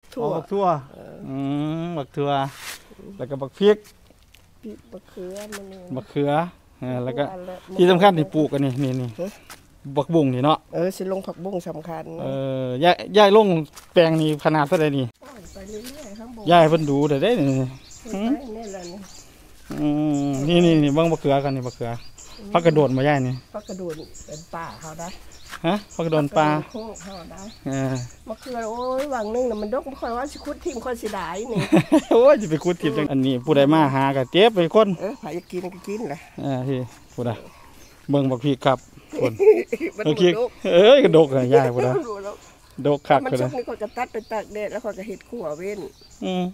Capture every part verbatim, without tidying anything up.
ทั่วบักทั่วอืมบักทั่วแล้วก็บักพริกบักเขือมันบักเขือแล้วก็ที่สำคัญที่ปลูกกันนี่นี่นี่บักบุ้งนี่เนาะเออสิลงผักบุ้งสำคัญเออย่ายย่ายลงแปลงนี่ขนาดเท่าไหร่นี่ย่ายเพิ่นดูได้ได้นี่นี่นี่นี่บังบักเขือกันนี่บักเขือพักกระโดดมาย่ายนี่พักกระโดดเป็นป่าเขาได้ฮะพักกระโดดปลาเขาได้บักเขือโอ้ยวังนึงน่ะมันดกไม่ค่อยว่าสิคุดทิ่มค่อยสิได้นี่โอ้ยจะไปคุดทิ่มจังอันนี้ผู้ใดมาหาก็เจ็บไปคนเออใครจะกินก็กินแหละเออที่ผู้ใดเบิ่งบักพริกครับคนบักพริกเอ้ยกระดกอ่ะย่ายผู้ใดดกคักมันชุกนี่คนก็ตัดไปตากแดดแล้วคนก็เห็ดขั่วเว้นอืม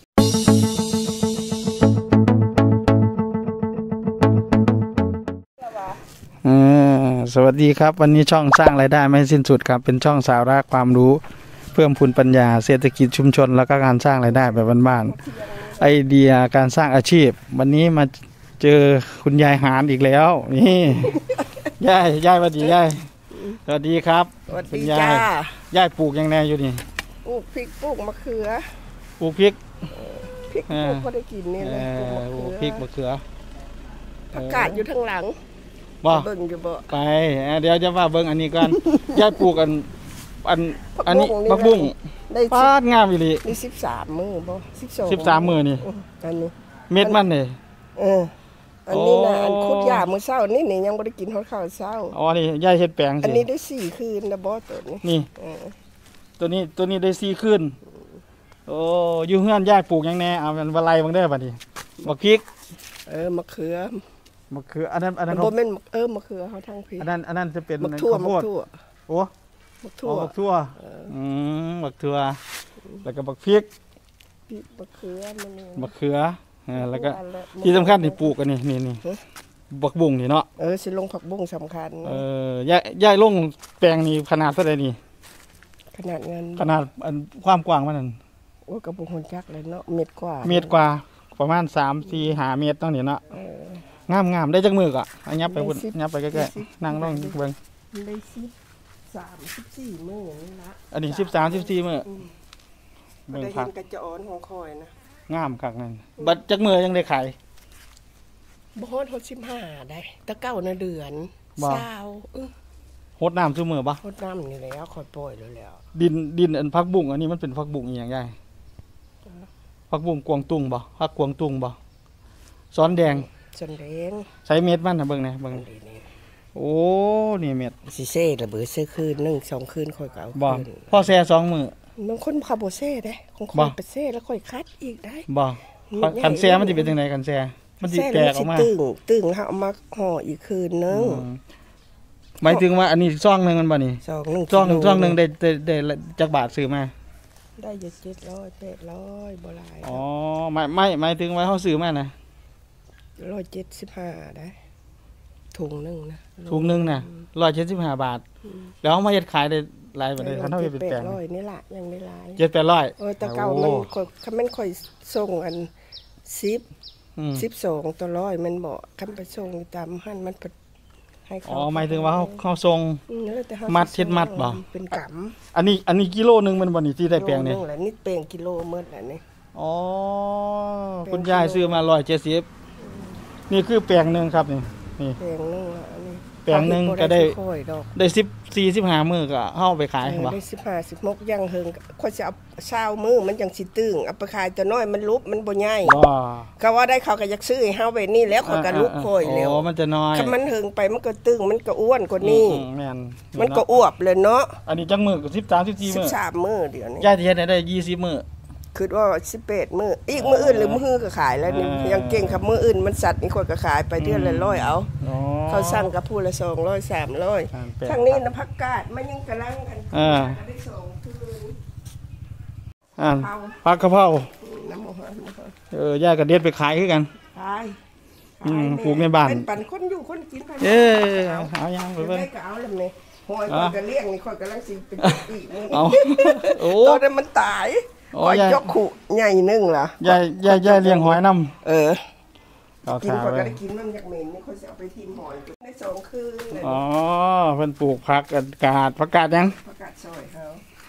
สวัสดีครับวันนี้ช่องสร้างรายได้ไม่สิ้นสุดครับเป็นช่องสาระความรู้เพิ่มพูนปัญญาเศรษฐกิจชุมชนแล้วก็การสร้างรายได้แบบบ้านๆไอเดียการสร้างอาชีพวันนี้มาเจอคุณยายหานอีกแล้วนี่ยายยายสวัสดียายสวัสดีครับสวัสดีจ้ายายปลูกยังไงอยู่นี่ปลูกพริกปลูกมะเขือปลูกพริกพริกปลูกพอได้กินนี่เลยปลูกพริกมะเขือผักกาดอยู่ทางหลังบ่เบิ่งอยู่บ่ไปเดี๋ยวจะว่าเบิ่งอันนี้กันยายปลูกอันอันอันนี้ผักบุ้งปาดงามอีหลีนี่สิบสามมื้อบ่สิบสองสิบสามมื้อนี่อันนี้เม็ดมันนี่เอออันนี้น่ะอันคุดหญ้ามื้อเช้านี่นี่ยังบ่ได้กินข้าวข้าวเช้าอ๋อนี่ยายเฮ็ดแปลงสิอันนี้ได้สี่คืนนะบ่ตัวนี้นี่ตัวนี้ตัวนี้ได้สี่คืนโอ้อยู่เฮือนยายปลูกยังแน่เอามันว่าไล่บังเด้อบัดนี้บักพริกเออมะเขือมะเขืออันนั้นอันนั้นบ่แม่นเออมะเขือเฮาทางพี่อันนั้นอันนั้นจะเป็นมะทั่วมะทั่วโอ้มะทั่วมะทั่วอืมมะทั่วแล้วก็บักพริกมะเขือมันมะเขือแล้วก็ที่สำคัญที่ปลูกกันนี่นี่นี่บักบุ้งนี่เนาะเออสิลงผักบุ้งสำคัญเออย่ายย่ายลงแปลงนี่ขนาดเท่าไหร่นี่ขนาดเงินขนาดอันความกว้างมันนั่นโอ้กระบุงคนจักเลยเนาะเมตรกว่าเมตรกว่าประมาณสามสี่ห้าเมตรต้องนี่เนาะงามงามได้จักมือกะอันยับไปพุ่นยับไปใกล้ๆนั่งลงเบิ่งได้สิบสามสิบสี่มื้อนี่ละอันนี้สิบสามสิบสี่มื้อเบิ่งผักกระจรของคอยนะงามคักนั่นบัดจักมื้อยังได้ขายบ่ฮอดฮอดสิบห้าได้ตะเก้าในเดือนเช้าอึฮดน้ำซุมื้อบ่ฮดน้ำนี่แล้วค่อยปล่อยแล้วดินดินอันผักบุ้งอันนี้มันเป็นผักบุ้งอีหยังไงผักบุ้งกวางตุ้งบ่ผักกวางตุ้งบ่ซ้อนแดงซ้อนแดงใช้เม็ดมันน่ะเบิ่งแหน่เบิ่งโอ้นี่เม็ดสิเซ่ระเบิดเซ่คืนหนึ่งสองคืนค่อยก็เอาบ่พอแซ่สองมื้อบางคนขับบ่เซ่ได้ของค่อยไปเซ่แล้วค่อยคัดอีกได้บ่คันแซ่มันสิเป็นจังได๋คันแซ่มันสิแตกออกมาตึงตึงเฮาเอามาห่ออีกคืนนึงหมายถึงว่าอันนี้ซองนึงมันบ่นี่ซองนึงซองซองนึงได้ได้จักบาทซื้อมาได้อยู่เจ็ดร้อย แปดร้อยบ่หลายอ๋อหมายไม่หมายถึงว่าเฮาซื้อมานะหนึ่งร้อยเจ็ดสิบห้าได้ถุงนึงนะถุงนึงน่ะหนึ่งร้อยเจ็ดสิบห้าบาทแล้วเฮามาเฮ็ดขายได้หลายบ่ได้คันเฮาเฮ็ดเป็นแปลงแปดร้อยนี่ล่ะยังได้หลายเจ็ดแปดร้อยเออแต่เก่ามันค่อยคันมันค่อยส่งอันสิบ สิบสองต่อร้อยมันบ่คันไปส่งตามหั่นมันให้เขาอ๋อหมายถึงว่าเฮาเฮาส่งมัดเฮ็ดมัดบ่เป็นกำอันนี้อันนี้กิโลนึงมันบ่นี่ที่ได้แปลงนี่นึงแหละนี่แปลงกิโลหมดแหละนี่อ๋อคุณยายซื้อมาหนึ่งร้อยเจ็ดสิบนี่คือแปลงนึงครับนี่นี่แปลงนึงอ่ะอันนี้แปลงนึงก็ได้ได้สิบสี่ สิบห้ามื้อก็เฮาไปขายบ่ได้สิบห้า สิบหกยังเฮิงค่อยสิเอาเช้ามื้อมันจังสิตึงเอาไปขายตัวน้อยมันลุบมันบ่ใหญ่บ่เขาว่าได้เขาก็อยากซื้อให้เฮาไว้นี่แล้วเขาก็ลุบค่อยแล้วอ๋อมันจะน้อยถ้ามันเฮิงไปมันก็ตึงมันก็อ้วนกว่านี้แม่นมันก็อวบเลยเนาะอันนี้จักมื้อก็สิบสาม สิบสี่มื้อสิบสามมื้อเดี๋ยวนี้ยายสิเฮ็ดได้ยี่สิบมื้อคือว่าสิบแปดมื้ออีกมื้ออื่นหรือมื้อก็ขายแล้วนี่ยังเก่งครับมื้ออื่นมันสัตว์นี่คนก็ขายไปเดือนละร้อยเอาเขาสั่งกับผู้ละสองร้อย สามร้อยทางนี้นะผักกาดมันยังกำลังกันเอออ่าผักกะเพราเออยายก็เด็ดไปขายคือกันขายอืมปลูกในบ้านเป็นปันคนอยู่คนกินเอ้เอายังไปเบิ่งก็เอาแล้วนี่หอยคนก็เลี้ยงนี่คนกำลังสิเป็นอีกมื้อเอาโอ้ตอนนั้นมันตายหอยยกขู่ใหญ่นึงล่ะยายยายยายเลี้ยงหอยนำเออกินคนก็ได้กินมันอยากเหม็นนี่คนสิเอาไปทิ่มหอยในสองคืนอ๋อเพิ่นปลูกผักกาดผักกาดยังผักกาดซอยเฮา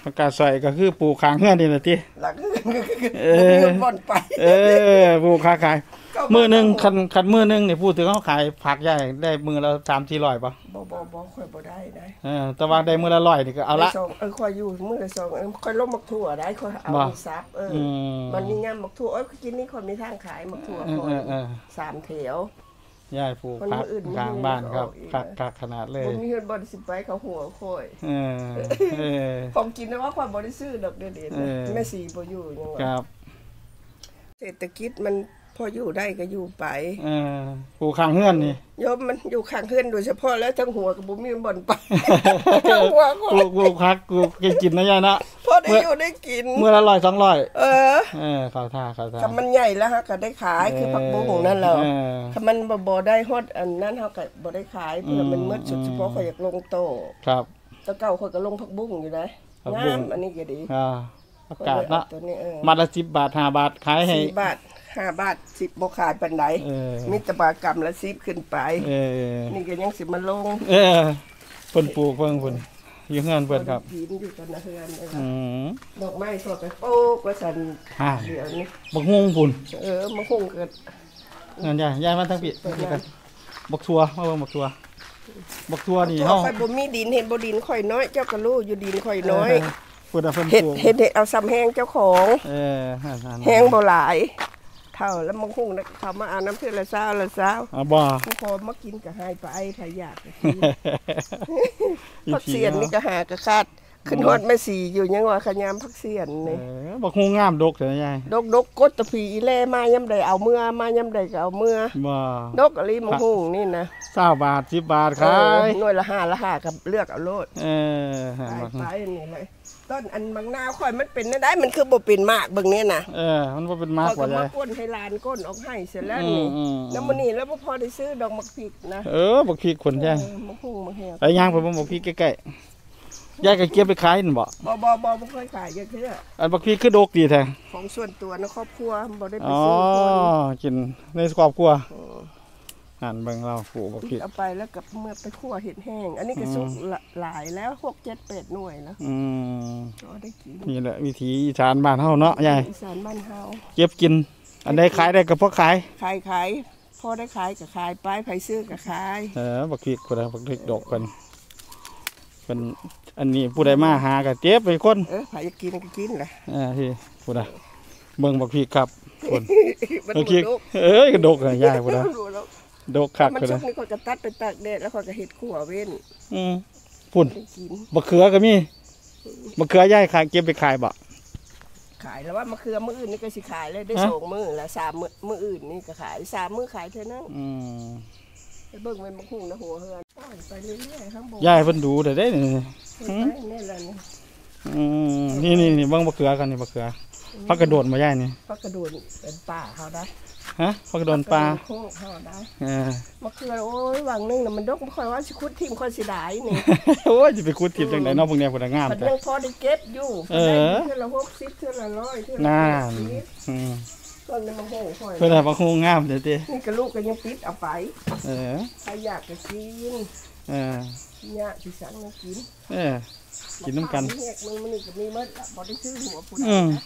ผักกาดใส่ก็คือปลูกข้างเฮือนนี่แหละติหลักเออบ่อนไปเออปลูกค้าขายมื้อนึงคันคันมื้อนึงนี่พูดถึงเฮาขายผักใหญ่ได้มื้อละ สามถึงสี่ร้อยป่ะบ่บ่บ่ค่อยบ่ได้ได้เออแต่ว่าได้มื้อละร้อยนี่ก็เอาละเออค่อยอยู่มื้อละสองเออค่อยลงมักถั่วได้ค่อยเอาซับเออมันมีงามมักถั่วเอ้ยกินนี่คนมีทางขายมักถั่วค่อยสามแถวยายปลูกผักข้างบ้านครับผักผักขนาดเลยบ่มีเฮือนบ่ได้สิไปเขาหัวค่อยเออเออของกินนะว่าความบ่ได้ซื้อดอกเด็ดๆแม่สีบ่อยู่ยังว่าครับเศรษฐกิจมันพออยู่ได้ก็อยู่ไปเออปลูกข้างเฮือนนี่โยมมันอยู่ข้างเฮือนโดยเฉพาะแล้วทั้งหัวกับบ่มีบ่อนไปหัวก็ปลูกผักปลูกกินนะยายนะพอได้อยู่ได้กินเมื่อละร้อยสองร้อยเออเออเข้าท่าเข้าท่าถ้ามันใหญ่แล้วฮะก็ได้ขายคือผักบุ้งนั่นแหละถ้ามันบ่ได้ฮอดอันนั้นเฮาก็บ่ได้ขายเพื่อมันมืดเฉพาะข่อยอยากลงโตครับตะเก่าข่อยก็ลงผักบุ้งอยู่ได้งามอันนี้ก็ดีอ่าอากาศนะมัดละสิบบาทห้าบาทขายให้สี่บาทห้าบาทสิบบ่ขายปานใดมีแต่บาทกรัมละสิบขึ้นไปเออนี่ก็ยังสิมาลงเออเพิ่นปลูกเพิ่นเพิ่นอยู่เฮือนเพิ่นครับดินอยู่กันนะเฮือนอือดอกไม้สดไปปลูกว่าซั่นเดี๋ยวนี้บักฮุ้งพุ่นเออบักฮุ้งเกิดนั่นยายยายมาทางพี่นี่กันบักทั่วมาเบิ่งบักทั่วบักทั่วนี่เฮาข่อยบ่มีดินเฮ็ดบ่ดินข่อยน้อยเจ้าก็รู้อยู่ดินข่อยน้อยพุ่นน่ะเพิ่นปลูกเฮ็ดเฮ็ดเอาซ้ำแห้งเจ้าของเออแห้งบ่หลายเท่าแล้วมังคุงนะเขามาเอาน้ำเพื่อละเช้าละเช้าอ๋อบ่ผู้พอมากินก็ให้ไปถ้าอยากกินผักเสียนนี่ก็หากระคาดขึ้นฮอดแม่สีอยู่ยังว่าขยามผักเสียนนี่บักฮุ้งงามดกเด้อยายดกดกกดตะผีอีแลมายามใดเอาเมื่อมายามใดก็เอาเมื่อบ่ดกอลิมังคุงนี่นะเก้าบาทสิบบาทขายหน่วยละห้าละห้าก็เลือกเอาโลดเออไปนี่เลยต้นอันบางนาวค่อยมันเป็นได้มันคือบ่เป็นมากเบิ่งนี่น่ะเออมันบ่เป็นมากกว่ายายก้นให้ลานก้นออกให้เสร็จแล้วนี่แล้วมื้อนี้แล้วบ่พอได้ซื้อดอกมักพริกนะเออบักพริกคนยายมักฮู้มักแฮไปย่างไปบ่บักพริกใกล้ๆยายก็เก็บไปขายนั่นบ่บ่บ่บ่บ่เคยขายจักเทื่ออันบักพริกคือดกดีแท้ของส่วนตัวในครอบครัวบ่ได้ไปซื้อคนอ๋อกินในครอบครัวอ่านเบิ่งเราปลูกบักพริกเอาไปแล้วกับเมื่อไปคั่วเห็ดแห้งอันนี้ก็สุกหลายแล้วหก เจ็ด แปดหน่วยแล้วอืมก็ได้กินนี่แหละวิถีอีสานบ้านเฮาเนาะยายอีสานบ้านเฮาเก็บกินอันใดขายได้ก็พอขายขายขายพอได้ขายก็ขายไปไผซื้อก็ขายเออบักพริกพุ่นน่ะบักพริกดอกเพิ่นเพิ่นอันนี้ผู้ใดมาหาก็เก็บไปคนเออไผอยากกินก็กินแหละเออที่พุ่นน่ะเบิ่งบักพริกครับพุ่นบักพริกเอ้ยก็ดกน่ะยายพุ่นน่ะดกคักมันชุกนี่คนก็ตัดไปตากแดดแล้วคนก็เฮ็ดขั่วเว้นอืมพุ่นมะเขือก็มีมะเขือยายขายเก็บไปขายบ่ขายแล้วว่ามะเขือมื้ออื่นนี่ก็สิขายเลยได้สองมื้อละสามมื้อมื้ออื่นนี่ก็ขายสามมื้อขายเท่านั้นอืมไปเบิ่งเป็นมะฮุ่งนะหัวเฮือนไปเรื่อยๆข้างบนยายเพิ่นดูได้เด้นี่นี่แหละนี่อืมนี่ๆๆเบิ่งมะเขือกันนี่มะเขือพักกระโดดมายายนี่พักกระโดดเป็นป่าเฮาได้ฮะพักกระโดดปลาโคกเฮาได้เออมะเขือโอ้ยวังนึงน่ะมันดกบ่ค่อยว่าสิขุดทิ่มค่อยสิได้นี่โอ้ยสิไปขุดทิ่มจังได๋เนาะพวกเนี้ยพุ่นงามแต่มันยังพอได้เก็บอยู่เออเทื่อละหกสิบเทื่อละร้อยเทื่อละนั่นอืมต้นนี้มันโหค่อยเพิ่นน่ะบ่ฮู้งามเด้อตินี่ก็ลูกก็ยังปิดเอาไปเออใครอยากก็กินเออเนี่ยสิสั่งมากินเออกินนำกันแยกมึงมันนี่ก็มีหมดบ่ได้ซื้อหัวพุ่นอืม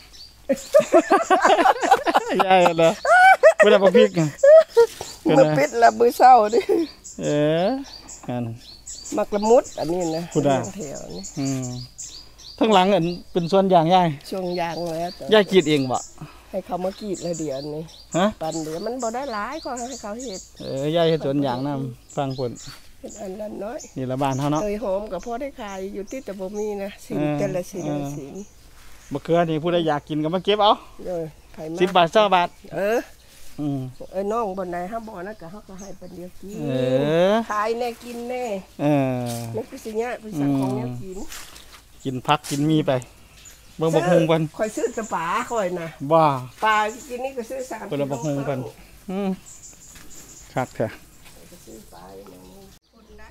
ยายเหรอบ่ได้บ่พริกมันปิดแล้วมื้อเช้าดิเออนั่นมักละมุดอันนี้นะพุ่นน่ะแถวนี้อืมทั้งหลังอันเป็นสวนยางยายสวนยางแล้วยายกรีดเองบ่ให้เขามากรีดแล้วเดี๋ยวนี้ฮะปันเดี๋ยวมันบ่ได้หลายก็ให้เขาเฮ็ดเออยายเฮ็ดสวนยางนำฟังพุ่นเฮ็ดอันนั้นน้อยนี่ละบ้านเฮาเนาะเคยหอมก็พอได้ขายอยู่ที่แต่บ่มีนะสินแต่ละสินสินมะเขือนี่ผู้ใดอยากกินก็มาเก็บเอาเออไผมาสิบบาทเก้าบาทเอออืมไอ้น้องบ่ไหนเฮาบ่นะก็เฮาก็ให้ปันเดียวกินเออขายแน่กินแน่เออมันคือสิเนี่ยเป็นสั่งของแนวกินกินผักกินมีไปเบิ่งบักฮุงเพิ่นข่อยซื้อแต่ปลาข่อยน่ะบ่ปลากินนี่ก็ซื้อสามเพิ่นบักฮุงเพิ่นอืมคักแท้ซื้อปลาคนนะ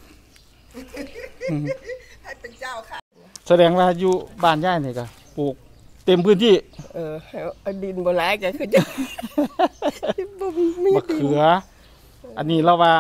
ให้เป็นเจ้าค่ะแสดงว่าอยู่บ้านยายนี่ก็ปลูกเต็มพื้นที่เออเอาดินบ่หลายก็คือจะบ่มีมะเขืออันนี้เราว่า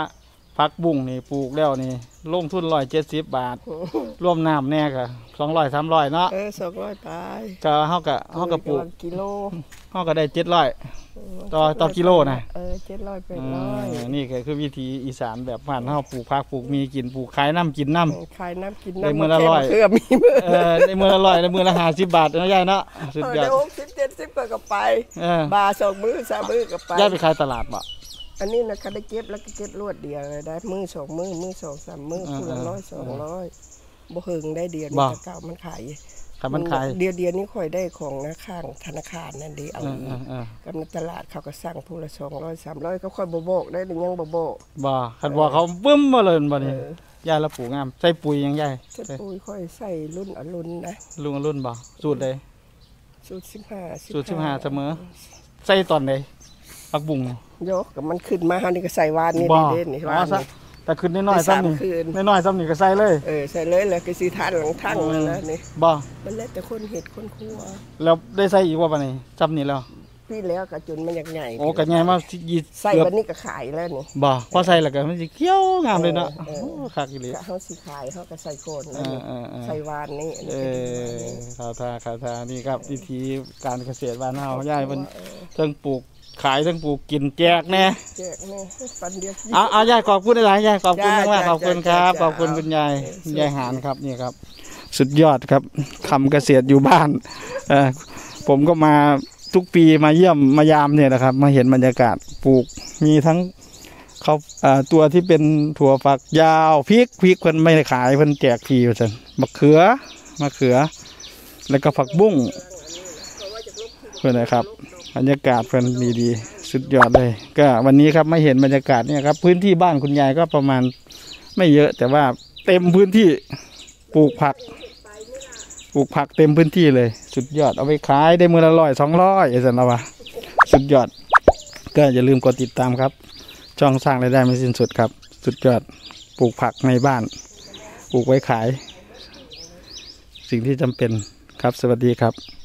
พักบุ้งนี่ปลูกแล้วนี่ลงทุนร้อยเจ็ดสิบบาทร่วมน้ำแน่กะสองร้อยสามร้อยเนาะเออสองร้อยตายก็เฮากะเฮากะปลูกกิโลเฮาก็ได้เจ็ดร้อยต่อต่อกิโลนะเออเจ็ดร้อยแปดร้อยนี่ก็คือวิธีอีสานแบบบ้านเฮาปลูกผักปลูกมีกินปลูกขายน้ำกินน้ำขายน้ำกินน้ำได้มื้อละร้อยคือมีมื้อเออได้มื้อละร้อยได้มื้อละห้าสิบบาทเนาะยายเนาะสุดยอดหกสิบเจ็ดสิบก็ก็ไปบาสองมื้อสามมื้อก็ไปยายไปขายตลาดบ่อันนี้นะก็ได้เก็บแล้วก็เก็บรวดเดียวเลยได้มือสองมือมือสองสามมือคู่ละร้อยสองร้อยบ่เฮิงได้เดียวนี่เก่ามันขายค่ะมันขายเดียวเดียวนี้ค่อยได้ของนะข้างธนาคารนั่นดีเอากับในตลาดเขาก็สั่งผู้ละสองร้อยสามร้อยก็ค่อยบ่โบกได้หรือยังบ่โบกบ่คันบ่เขาบึ้มมาเลยบ่นี่ยายละปลูกงามใส่ปุ๋ยยังยายใส่ปุ๋ยค่อยใส่รุ่นอรุณนะลุงอรุณบ่สูตรใดสูตรสิบห้าสูตรสิบห้าเสมอใส่ตอนใดผักบุ้งยกกับมันขึ้นมาเฮานี่ก็ใส่วานนี่เด่นนี่วานนี่แต่ขึ้นน้อยๆซ้ำนี่น้อยๆซ้ำนี่ก็ใส่เลยเออใส่เลยแล้วก็สิทานหลังทั้งแล้วนี่บ่มันแล้วแต่คนเฮ็ดคนครัวแล้วได้ใส่อีกว่าบัดนี้ซ้ำนี่แล้วพี่แล้วก็จนมันใหญ่โอ้ก็ใหญ่มาใส่บัดนี้ก็ขายแล้วนี่บ่พอใส่แล้วก็มันสิเขียวงามเลยเนาะโอ้คักอีหลีเฮาสิขายเฮาก็ใส่โคนแล้วนี่ใส่วานนี่เออข้าวทาข้าวทานี่ครับวิธีการเกษตรบ้านเฮายายเพิ่นเทิงปลูกขายทั้งปลูกกินแจกแน่แจกแน่ปันเดียวเอาเอายายขอบคุณหลายยายขอบคุณมากขอบคุณครับขอบคุณคุณยายยายหานครับนี่ครับสุดยอดครับทำเกษตรอยู่บ้านเออผมก็มาทุกปีมาเยี่ยมมายามเนี่ยนะครับมาเห็นบรรยากาศปลูกมีทั้งเขาตัวที่เป็นถั่วฝักยาวพริกพริกเพิ่นไม่ได้ขายเพิ่นแจกฟรีอยู่จังมะเขือมะเขือแล้วก็ผักบุ้งเพื่อนนะครับบรรยากาศเพื่อนดีๆสุดยอดเลยก็วันนี้ครับไม่เห็นบรรยากาศเนี่ยครับพื้นที่บ้านคุณยายก็ประมาณไม่เยอะแต่ว่าเต็มพื้นที่ปลูกผักปลูกผักเต็มพื้นที่เลยสุดยอดเอาไปขายได้มือละร้อยสองร้อยไอ้สันละวะสุดยอดก็อย่าลืมกดติดตามครับช่องสร้างรายได้ไม่สิ้นสุดครับสุดยอดปลูกผักในบ้านปลูกไว้ขายสิ่งที่จำเป็นครับสวัสดีครับ